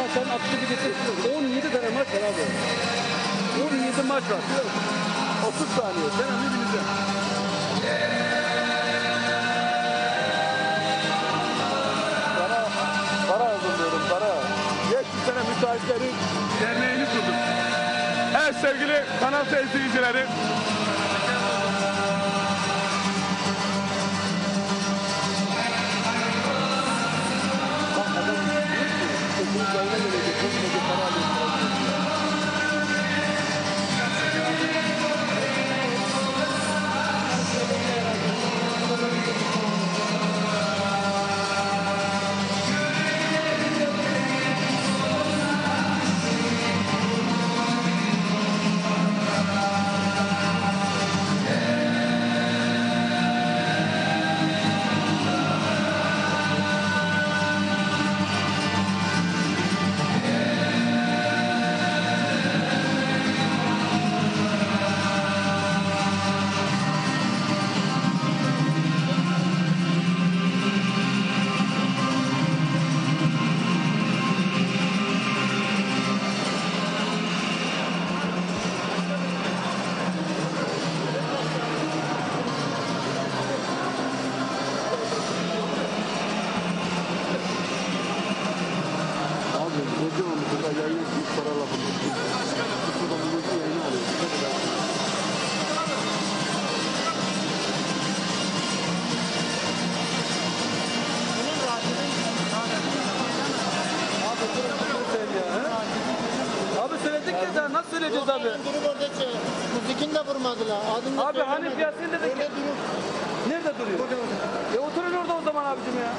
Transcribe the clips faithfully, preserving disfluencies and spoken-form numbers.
sen aktivitesi on yedi tane maç var abi. on yedi maç var. otuz saniye. Sen onu bileceksin. Para, para hazırlıyorum, para. Geçti sene müteahhitlerin derneğini kurdum. Evet sevgili kanal izleyicileri. Nasıl söyleyeceğiz abi? Durup orada müzikini de vurmadılar. Adını Abi hani piyasayı dedik. Öyle durup. Nerede duruyor? Orada orada. E oturun orada o zaman abicim ya.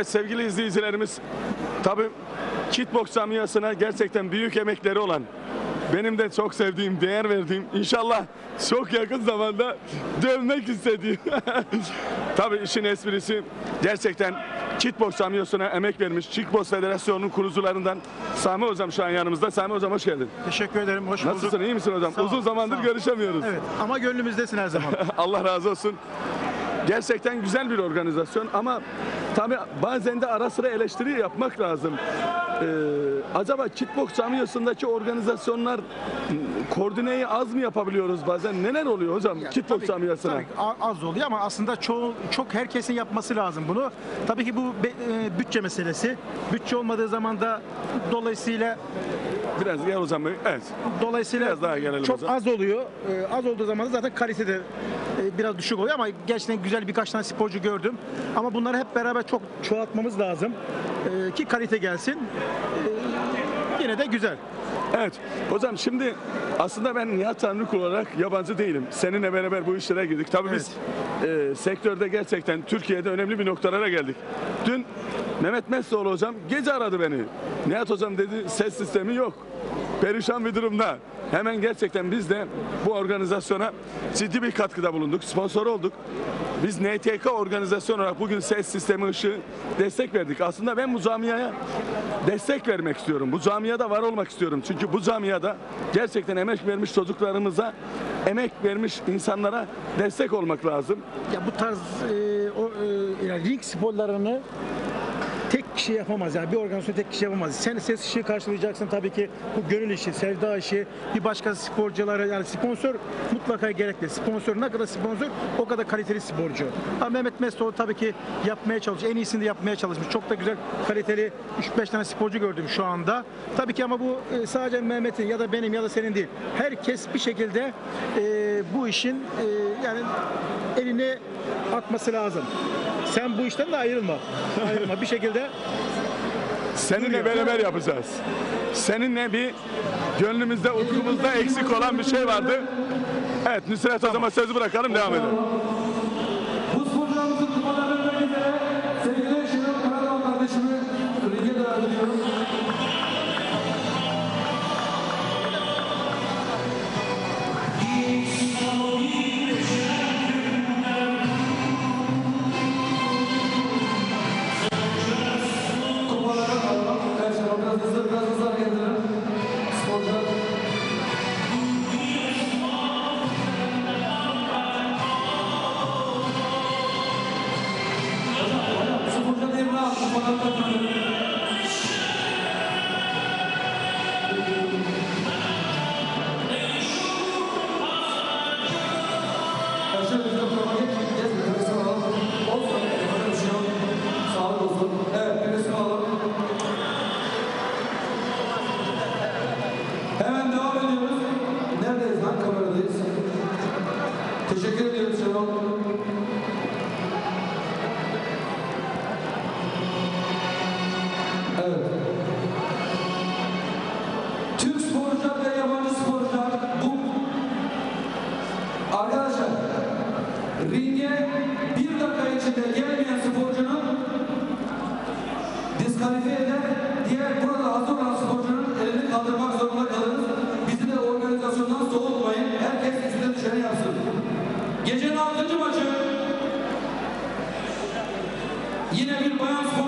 Evet sevgili izleyicilerimiz, tabii kickboks camiasına gerçekten büyük emekleri olan, benim de çok sevdiğim, değer verdiğim, inşallah çok yakın zamanda dövmek istediğim. Tabii işin esprisi, gerçekten kickboks camiasına emek vermiş, Kickboks Federasyonu'nun kurucularından Sami Hocam şu an yanımızda. Sami Hocam hoş geldin. Teşekkür ederim. Hoş bulduk. Nasılsın, iyi misin hocam? Sağ ol, Uzun zamandır sağ ol. görüşemiyoruz. Evet ama gönlümüzdesin her zaman. Allah razı olsun. Gerçekten güzel bir organizasyon ama tabii bazen de ara sıra eleştiri yapmak lazım. Ee, acaba kickboks camiasındaki organizasyonlar m, koordineyi az mı yapabiliyoruz bazen? Neler oluyor hocam Ya, kickboks tabii- camiasına? tabii a- az oluyor ama aslında çoğu çok herkesin yapması lazım bunu. Tabii ki bu be- e, bütçe meselesi. Bütçe olmadığı zaman da dolayısıyla Biraz gel hocam. Evet. dolayısıyla Biraz daha gelelim çok hocam. az oluyor. Ee, az olduğu zaman da zaten kalite de e, biraz düşük oluyor ama gerçekten güzel birkaç tane sporcu gördüm. Ama bunları hep beraber çok çoğaltmamız lazım. Ee, ki kalite gelsin. Ee, yine de güzel. Evet. Hocam şimdi aslında ben Nihat Tanrıkul olarak yabancı değilim. Seninle beraber bu işlere girdik. Tabii biz e, sektörde gerçekten Türkiye'de önemli bir noktalara geldik. Dün Mehmet Mesloğlu hocam gece aradı beni. Nihat hocam dedi ses sistemi yok. Perişan bir durumda. Hemen gerçekten biz de bu organizasyona ciddi bir katkıda bulunduk. Sponsor olduk. Biz N T K organizasyon olarak bugün ses sistemi ışığı destek verdik. Aslında ben bu camiaya destek vermek istiyorum. Bu camiada var olmak istiyorum. Çünkü bu camiada gerçekten emek vermiş çocuklarımıza, emek vermiş insanlara destek olmak lazım. Ya bu tarz e, o, e, yani ring sporlarını tek kişi yapamaz. Yani bir organizasyon tek kişi yapamaz. Sen ses işi karşılayacaksın tabii ki. Bu gönül işi, sevda işi, bir başka sporculara yani sponsor mutlaka gerekli. Sponsor ne kadar sponsor o kadar kaliteli sporcu. Ama Mehmet Mesloğlu tabii ki yapmaya çalışıyor. En iyisini de yapmaya çalışmış. Çok da güzel kaliteli üç beş tane sporcu gördüm şu anda. Tabii ki ama bu e, sadece Mehmet'in ya da benim ya da senin değil. Herkes bir şekilde e, bu işin e, yani elini atması lazım. Sen bu işten de ayrılma. Ayrılma bir şekilde. Seninle beraber yapacağız. Seninle bir gönlümüzde, ufkumuzda eksik olan bir şey vardı. Evet, Nusret Hocam'a sözü bırakalım, devam edelim. Bu sporcularımızın kupadan vermek üzere sevgili Şenol Karadağ kardeşimi ringe davet ediyorum. Kupalara alalım. Evet Şenol biraz hızlı, biraz hızlı hareket edelim. Sporcular. Sporcular yerine al. Kupadan takılıyor. Başarılı bir programa geçmeyeceğiz. Bir resim alalım. Olsun. Yapacak bir şey yok. Sağlık olsun. Evet, bir resim alalım. Hemen devam ediyoruz. Neredeyiz lan? Kameradayız. Teşekkür ediyoruz Şenol. Evet. Türk sporcular ve yabancı sporcular bu arkadaşlar ringe bir dakika içinde gelmeyen sporcunun diskalifiye eder, diğer burada hazır olan sporcunun elini kaldırmak zorunda kalırız. Bizi de organizasyondan soğutmayın. Herkes üstüne düşeni yapsın. Gecenin altıncı maçı yine bir bayan spor